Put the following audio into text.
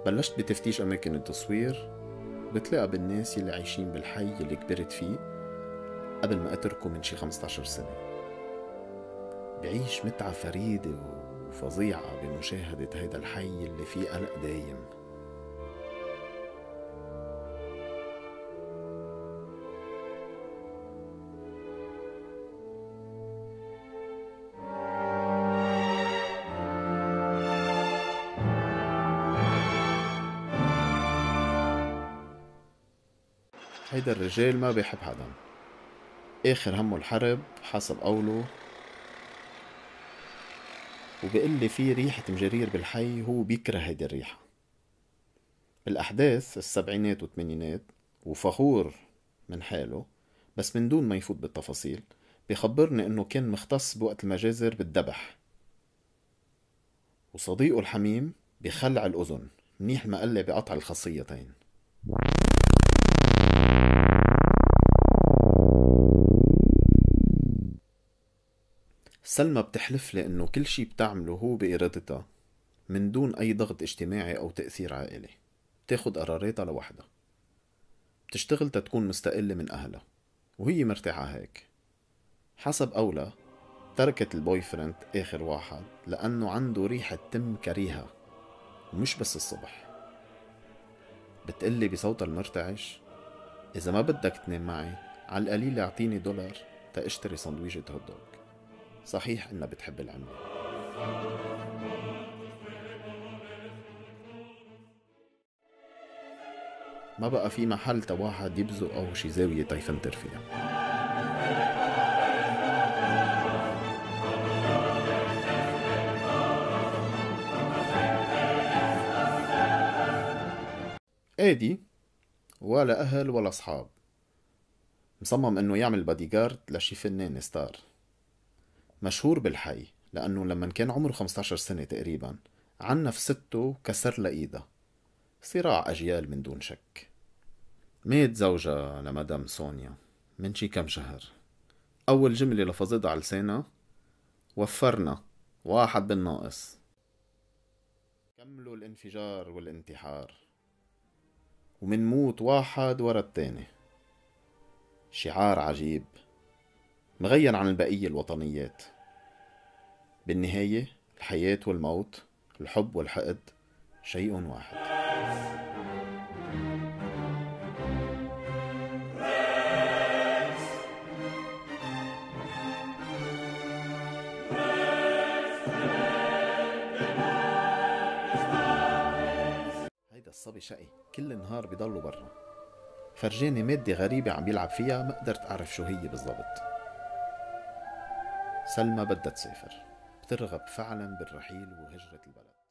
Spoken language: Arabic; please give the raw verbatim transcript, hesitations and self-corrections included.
بلشت بتفتيش أماكن التصوير، بتلاقى بالناس يلي عايشين بالحي اللي كبرت فيه قبل ما أتركه من شي خمسة عشر سنة. بعيش متعة فريدة وفظيعة بمشاهدة هيدا الحي اللي فيه قلق دايم. هيدا الرجال ما بيحب حدا، آخر همه الحرب حسب قوله، وبيقلي في ريحة مجرير بالحي هو بيكره هيدي الريحة. بالأحداث السبعينات والثمانينات وفخور من حاله، بس من دون ما يفوت بالتفاصيل بيخبرني انه كان مختص بوقت المجازر بالذبح، وصديقه الحميم بخلع الأذن منيح ما قلي بقطع الخصيتين. سلمى بتحلف لي انه كل شي بتعمله هو بإرادتها من دون اي ضغط اجتماعي او تأثير عائلي، بتاخد قراراتها لوحدها، بتشتغل تتكون مستقلة من اهلها وهي مرتاحة هيك. حسب قولها تركت البوي فريند اخر واحد لانه عنده ريحة تم كريهة، ومش بس الصبح. بتقلي بصوتها المرتعش اذا ما بدك تنام معي على القليل اعطيني دولار تا اشتري سندويشة هوت دوغ. صحيح انها بتحب العملة. ما بقى في محل تا واحد يبزق او شي زاوية تا يفنتر فيها. ادي ولا اهل ولا اصحاب، مصمم انه يعمل بادي جارد لشي فنان ستار مشهور بالحي، لانه لما كان عمره خمسة عشر سنة تقريبا عنف سته كسر لها ايدها. صراع اجيال من دون شك. مات زوجها لمدام سونيا من شي كم شهر. اول جملة لفظتها على لسانها: وفرنا واحد بالناقص. كملوا الانفجار والانتحار ومنموت واحد ورا التاني. شعار عجيب مغير عن البقية الوطنيات. بالنهاية الحياة والموت، الحب والحقد شيء واحد. هيدا الصبي شقي كل النهار بيضلوا برا، فرجاني مادة غريبة عم بيلعب فيها، ما قدرت أعرف شو هي بالضبط. سلمى بدها تسافر، بترغب فعلا بالرحيل وهجرة البلد.